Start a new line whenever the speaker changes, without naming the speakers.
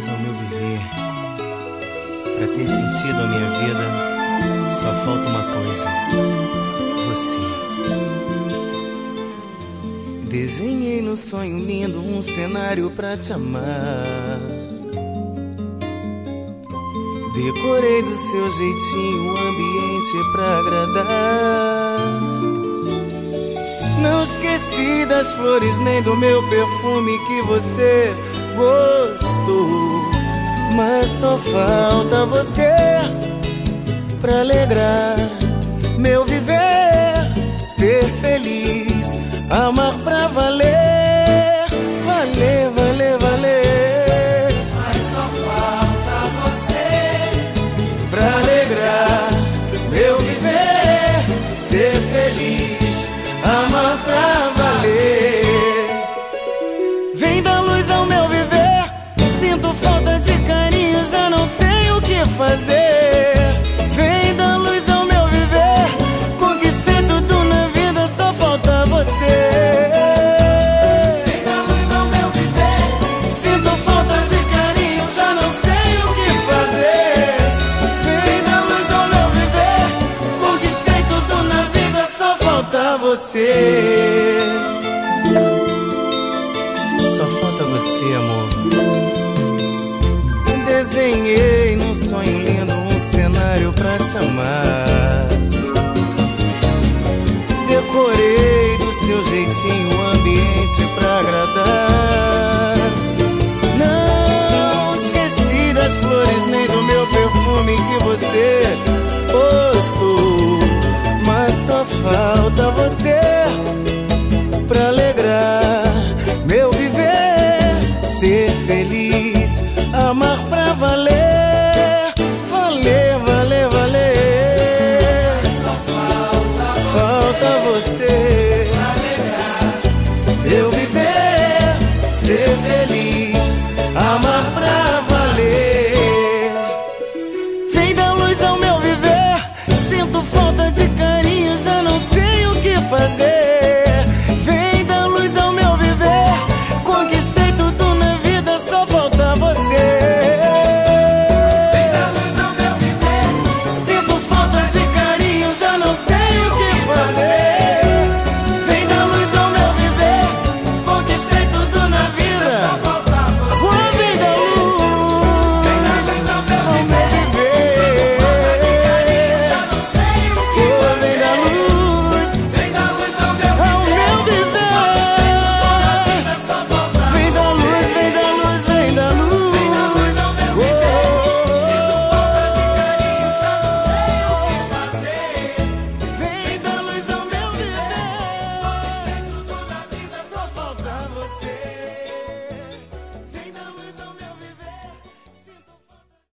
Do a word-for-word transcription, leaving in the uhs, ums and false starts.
luz ao meu viver. Pra ter sentido a minha vida, só falta uma coisa: você. Desenhei no sonho lindo um cenário pra te amar. Decorei do seu jeitinho o ambiente pra agradar. Não esqueci das flores nem do meu perfume que você gostou. Mas só falta você pra alegrar meu viver, ser feliz, amar pra valer, valer, valer, valer.
Mas só falta você
pra alegrar meu viver, ser feliz, amar pra valer. Vem dar luz ao meu viver, sinto falta de carinho, já não sei o que fazer. Vem dar luz ao meu viver, conquistei tudo na vida, só falta você.
Vem dar luz ao meu viver,
sinto falta de carinho, já não sei o que fazer. Vem dar luz ao meu viver, conquistei tudo na vida, só falta você. Só falta você, amor. Desenhei num sonho lindo um cenário pra te amar. Decorei do seu jeitinho o ambiente pra agradar. Não esqueci das flores nem do meu perfume que você postou. Mas só falta você pra alegrar meu viver, ser feliz, amar pra valer, valer, valer, valer.
mas só falta
Falta você
pra alegrar
meu viver, ser feliz, amar pra valer. Vem dar luz ao meu viver, sinto falta de carinho, já não sei o que fazer. Vem dar luz ao meu viver, conquistei tudo na vida, só falta você.
Vem dar luz ao meu viver,
Sinto falta de carinho, já não sei o que fazer. Vem dar luz ao meu viver, conquistei tudo na vida,
só falta
oh,
você.
vem dar luz,
Vem dar luz ao meu
ao meu
viver, falta de carinho,
viver.
já não sei o que
Oh, vem dar
fazer.
luz
Vem dar luz ao meu
ao meu
viver, conquistei tudo na
viver.
vida, só falta
Vem dar
você.
luz, vem dar luz, vem dar luz.
Vem dar luz ao meu viver, sinto falta de carinho, já não sei o que fazer.
Vem dar luz ao meu viver.
Conquistei tudo na vida,
Só falta você.